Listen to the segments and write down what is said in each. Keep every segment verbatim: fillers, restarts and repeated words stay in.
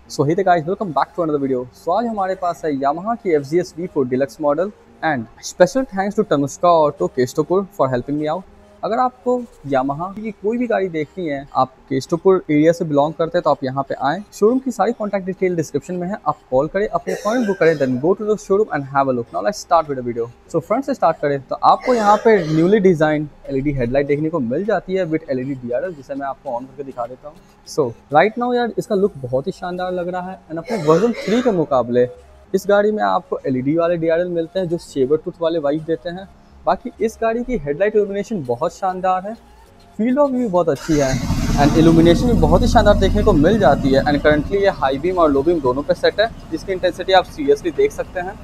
So hey guys, welcome back to another video. So आज हमारे पास है यामाहा की F G S V four deluxe model and special thanks to Tanushka Auto Kestopur for helping me out. अगर आपको Yamaha की कोई भी गाड़ी देखनी है, आप केस्टोपुर एरिया से बिलोंग करते हैं तो आप यहाँ पे आएँ। शोरूम की सारी कॉन्टैक्ट डिटेल डिस्क्रिप्शन में है, आप कॉल करें, अपने अपॉइंटमेंट बुक करें, then go to the showroom and have a look. Now let's start with the video. So front से स्टार्ट करें तो आपको यहाँ पे न्यूली डिजाइन एलईडी हेडलाइट देखने को मिल जाती है विद एलईडी डीआरएल, जिसे मैं आपको ऑन करके दिखा देता हूँ। सो राइट नाउ यार, इसका लुक बहुत ही शानदार लग रहा है एंड अपने वर्जन थ्री के मुकाबले इस गाड़ी में आपको एलईडी वाले डीआरएल मिलते हैं जो सेबर टूथ वाले वाइब देते हैं। बाकी इस गाड़ी की हेडलाइट इल्यूमिनेशन बहुत शानदार है, फील्ड ऑफ व्यू बहुत अच्छी है एंड इल्यूमिनेशन भी बहुत ही शानदार देखने को मिल जाती है। एंड करंटली ये हाई बीम और लो बीम दोनों पे सेट है, जिसकी इंटेंसिटी आप सीरियसली देख सकते हैं।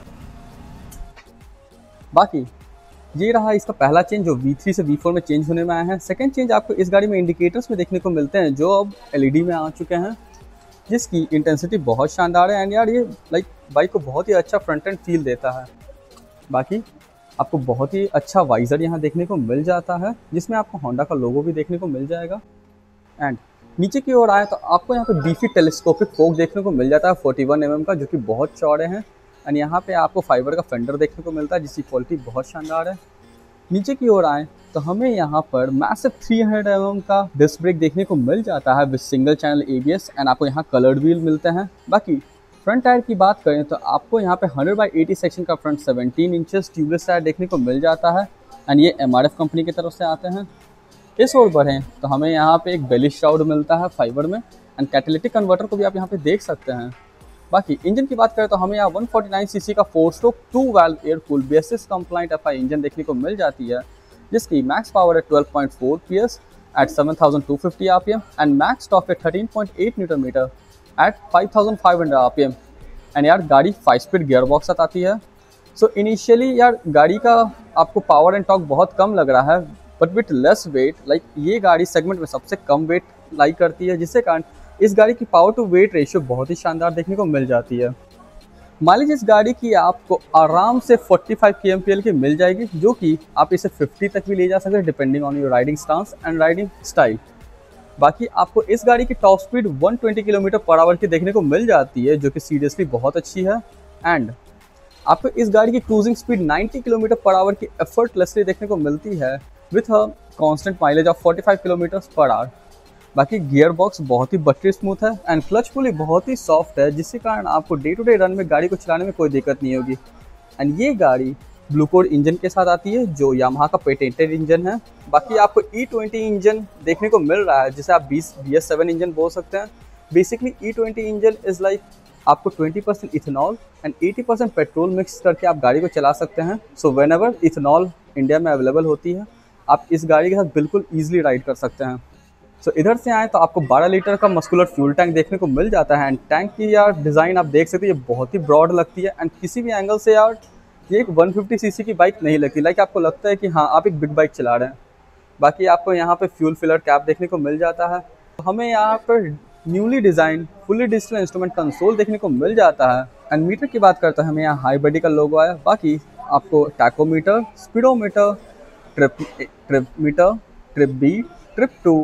बाकी ये रहा इसका पहला चेंज जो वी थ्री से वी फोर में चेंज होने में आया है। सेकंड चेंज आपको इस गाड़ी में इंडिकेटर्स में देखने को मिलते हैं जो अब एलईडी में आ चुके हैं, जिसकी इंटेंसिटी बहुत शानदार है एंड यार ये लाइक बाइक को बहुत ही अच्छा फ्रंट एंड फील देता है। बाकी आपको बहुत ही अच्छा वाइजर यहाँ देखने को मिल जाता है, जिसमें आपको होंडा का लोगो भी देखने को मिल जाएगा। एंड नीचे की ओर आए तो आपको यहाँ पे बीफी टेलीस्कोपिक फोक देखने को मिल जाता है फोर्टी वन एम एम का, जो कि बहुत चौड़े हैं। एंड यहाँ पे आपको फाइबर का फेंडर देखने को मिलता है, जिसकी क्वालिटी बहुत शानदार है। नीचे की ओर आए तो हमें यहाँ पर massive three hundred M M का डिस्क ब्रेक देखने को मिल जाता है with single channel A B S and आपको यहाँ कलर्ड व्हील मिलते हैं। बाकी फ्रंट टायर की बात करें तो आपको यहाँ पे हंड्रेड बाई एटी सेक्शन का front seventeen inches tubeless tyre देखने को मिल जाता है एंड ये एम आर एफ कंपनी की तरफ से आते हैं। इस ओर बढ़ें तो हमें यहाँ पे एक बेली श्राउड मिलता है फाइबर में एंड कैटालिटिक कन्वर्टर को भी आप यहाँ पे देख सकते हैं। बाकी इंजन की बात करें तो हमें यहाँ one forty nine C C का four stroke two valve air cooled basis compliant F I engine देखने को मिल जाती है, जिसकी मैक्स पावर है twelve point four P S at seven thousand two fifty R P M and max torque है thirteen point eight newton metre at five thousand five hundred R P M. And यार गाड़ी five speed gear box साथ आती है। So initially यार गाड़ी का आपको पावर एंड टॉर्क बहुत कम लग रहा है, but with less weight, like ये गाड़ी सेगमेंट में सबसे कम वेट लाइक करती है, जिससे कारण इस गाड़ी की पावर टू वेट रेशियो बहुत ही शानदार देखने को मिल जाती है। माइलेज इस गाड़ी की आपको आराम से forty five K M P L की मिल जाएगी, जो कि आप इसे फिफ्टी तक भी ले जा सकते हैं depending on your riding stance and riding style. बाकी आपको इस गाड़ी की top speed one twenty kilometre per hour की देखने को मिल जाती है, जो कि सीरियसली बहुत अच्छी है। एंड आपको इस गाड़ी की cruising speed ninety kilometre per hour की एफर्टलेसली देखने को मिलती है with a constant mileage of forty five kilometre per hour. बाकी गियर बॉक्स बहुत ही बटरी स्मूथ है एंड क्लच पुली बहुत ही सॉफ्ट है, जिसके कारण आपको डे टू डे रन में गाड़ी को चलाने में कोई दिक्कत नहीं होगी। एंड ये गाड़ी ब्लू कोड इंजन के साथ आती है, जो यामाहा का पेटेंटेड इंजन है। बाकी आपको ई ट्वेंटी इंजन देखने को मिल रहा है, जिसे आप बी एस सेवन इंजन बोल सकते हैं। Basically E twenty engine is like आपको twenty percent ethanol and eighty percent petrol mix करके आप गाड़ी को चला सकते हैं। So whenever ethanol India में अवेलेबल होती है, आप इस गाड़ी के साथ बिल्कुल ईजिली राइड कर सकते हैं। सो so, इधर से आए तो आपको बारह लीटर का मस्कुलर फ्यूल टैंक देखने को मिल जाता है एंड टैंक की यार डिज़ाइन आप देख सकते हैं, ये बहुत ही ब्रॉड लगती है एंड किसी भी एंगल से यार ये एक वन फिफ्टी सी सी की बाइक नहीं लगती, लाइक आपको लगता है कि हाँ आप एक बिग बाइक चला रहे हैं। बाकी आपको यहाँ पे फ्यूल फिलर कैप देखने को मिल जाता है। तो हमें यहाँ पर newly design fully digital instrument console देखने को मिल जाता है एंड मीटर की बात करते हैं हमें यहाँ हाई बॉडी का लोगो आया। बाकी आपको tachometer, speedometer, trip trip meter, trip B, trip two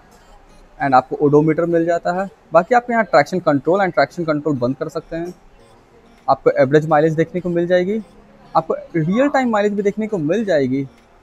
and आपको ओडोमीटर मिल जाता है। बाकी आप यहाँ traction control and traction control बंद कर सकते हैं। आपको एवरेज माइलेज देखने को मिल जाएगी, आपको रियल टाइम माइलेज भी देखने को मिल जाएगी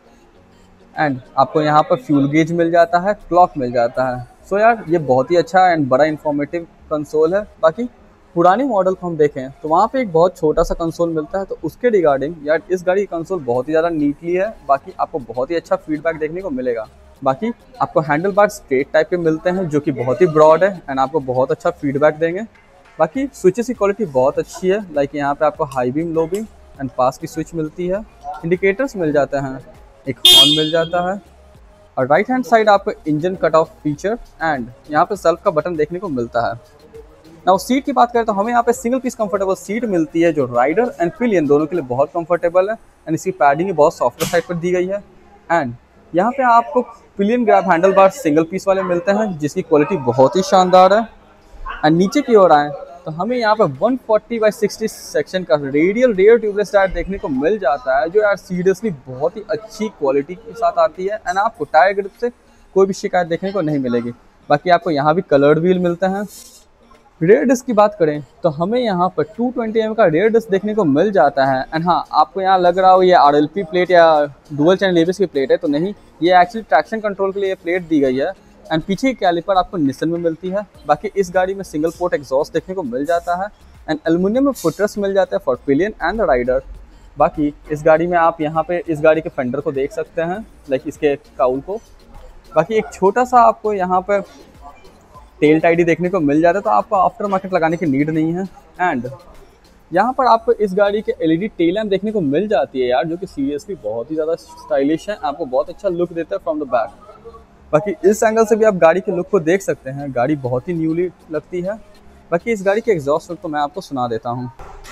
एंड आपको यहाँ पर फ्यूल गेज मिल जाता है, क्लॉक मिल जाता है। सो so यार ये बहुत ही अच्छा एंड बड़ा इंफॉर्मेटिव कंसोल है। बाकी पुरानी मॉडल को हम देखें तो वहाँ पे एक बहुत छोटा सा कंसोल मिलता है, तो उसके रिगार्डिंग यार इस गाड़ी की कंसोल बहुत ही ज़्यादा नीटली है। बाकी आपको बहुत ही अच्छा फीडबैक देखने को मिलेगा। बाकी आपको हैंडल बार स्ट्रेट टाइप के मिलते हैं, जो कि बहुत ही ब्रॉड है एंड आपको बहुत अच्छा फीडबैक देंगे। बाकी स्विचेस की क्वालिटी बहुत अच्छी है, लाइक यहाँ पे आपको high beam, low beam and pass की स्विच मिलती है। इंडिकेटर्स मिल जाते हैं, एक हॉर्न मिल जाता है और राइट हैंड साइड आपको engine cut off feature and यहाँ पे सेल्फ का बटन देखने को मिलता है। नाउ सीट की बात करें तो हमें यहाँ पे सिंगल पीस कंफर्टेबल सीट मिलती है, जो राइडर एंड पिलियन दोनों के लिए बहुत कंफर्टेबल है एंड इसकी पैडिंग बहुत सॉफ्टवेयर साइड पर दी गई है। एंड यहाँ पे आपको pillion grab handle bar single piece वाले मिलते हैं, जिसकी क्वालिटी बहुत ही शानदार है। एंड नीचे की ओर आए तो हमें यहाँ पे one forty by sixty section का रेडियल रेयर ट्यूबलेस टायर देखने को मिल जाता है, जो यार सीरियसली बहुत ही अच्छी क्वालिटी के साथ आती है एंड आपको टायर ग्रिप से कोई भी शिकायत देखने को नहीं मिलेगी। बाकी आपको यहाँ भी कलर्ड व्हील मिलते हैं, रेयर डिस्क की बात करें तो हमें यहाँ पर टू ट्वेंटी एम एम का रेयर डिस्क देखने को मिल जाता है। एंड हाँ, आपको यहाँ लग रहा हो ये आर एल पी प्लेट या dual channel A B S की प्लेट है, तो नहीं, ये एक्चुअली ट्रैक्शन कंट्रोल के लिए प्लेट दी गई है। एंड पीछे की कैलिपर आपको निसन में मिलती है। बाकी इस गाड़ी में सिंगल पोर्ट एग्जॉस्ट देखने को मिल जाता है। एंड एल्युमिनियम में फुटरेस्ट मिल जाता है for pillion and the rider. बाकी इस गाड़ी में आप यहाँ पे इस गाड़ी के फेंडर को देख सकते हैं, लाइक इसके काउल को। बाकी एक छोटा सा आपको यहाँ पे टेल टाइडी देखने को मिल जाता है, तो आपको आफ्टर मार्केट लगाने की नीड नहीं है। एंड यहाँ पर आपको इस गाड़ी के एलईडी टेल लैम्प देखने को मिल जाती है यार, जो कि सीरियसली बहुत ही ज़्यादा स्टाइलिश है, आपको बहुत अच्छा लुक देता है फ्रॉम द बैक। बाकी इस एंगल से भी आप गाड़ी के लुक को देख सकते हैं, गाड़ी बहुत ही न्यूली लगती है। बाकी इस गाड़ी के एग्जॉस्ट लुक को मैं आपको सुना देता हूँ।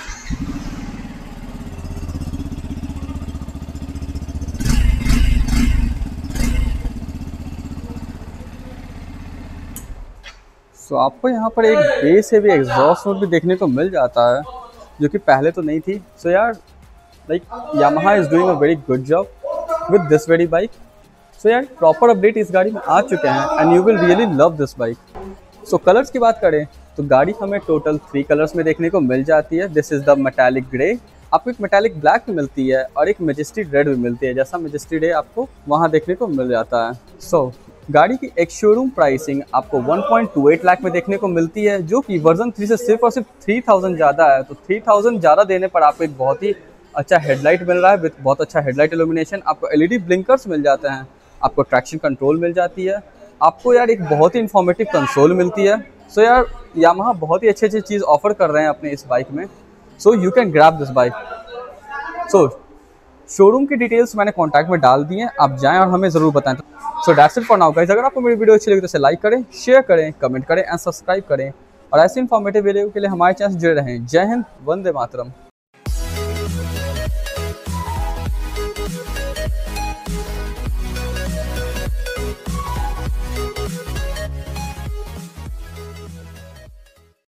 तो आपको यहाँ पर एक बेस हेवी एग्जॉस्ट नोट भी देखने को मिल जाता है, जो कि पहले तो नहीं थी। सो so यार, like Yamaha is doing a very good job with this very bike. So यार, प्रॉपर अपडेट इस गाड़ी में आ चुके हैं and you will really love this bike. So colours की बात करें तो गाड़ी हमें टोटल थ्री कलर्स में देखने को मिल जाती है। This is the metallic grey, आपको एक मेटालिक ब्लैक भी मिलती है और एक मेजेस्टी रेड भी मिलती है, जैसा मेजेस्टी रेड आपको वहाँ देखने को मिल जाता है। सो so, गाड़ी की एक शोरूम प्राइसिंग आपको one point two eight lakh में देखने को मिलती है, जो कि वर्जन थ्री से सिर्फ और सिर्फ थ्री थाउजेंड ज़्यादा है। तो थ्री थाउजेंड ज़्यादा देने पर आपको एक बहुत ही अच्छा हेडलाइट मिल रहा है विद बहुत अच्छा हेडलाइट इल्यूमिनेशन। आपको एलईडी ब्लिंकर्स मिल जाते हैं, आपको ट्रैक्शन कंट्रोल मिल जाती है, आपको यार एक बहुत ही इन्फॉर्मेटिव कंसोल मिलती है। सो so यार, यामाहा बहुत ही अच्छी अच्छी चीज़ ऑफर कर रहे हैं अपने इस बाइक में। So you can grab this bike. So showroom की डिटेल्स मैंने कॉन्टैक्ट में डाल दी हैं, आप जाएं और हमें ज़रूर बताएं। So that's it for now guys. अगर आपको मेरी वीडियो अच्छी लगी तो इसे लाइक करें, शेयर करें, कमेंट करें एंड सब्सक्राइब करें। और ऐसे इन्फॉर्मेटिव वीडियो के लिए हमारे चैनल से जुड़े रहें। जय हिंद, वंदे मातरम।